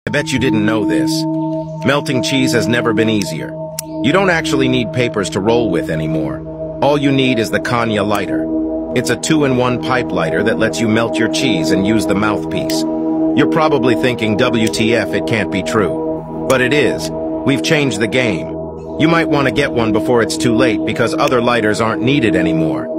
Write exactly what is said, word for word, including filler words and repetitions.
I bet you didn't know this. Melting cheese has never been easier. You don't actually need papers to roll with anymore. All you need is the Kanya lighter. It's a two-in-one pipe lighter that lets you melt your cheese and use the mouthpiece. You're probably thinking, W T F, it can't be true. But it is. We've changed the game. You might want to get one before it's too late because other lighters aren't needed anymore.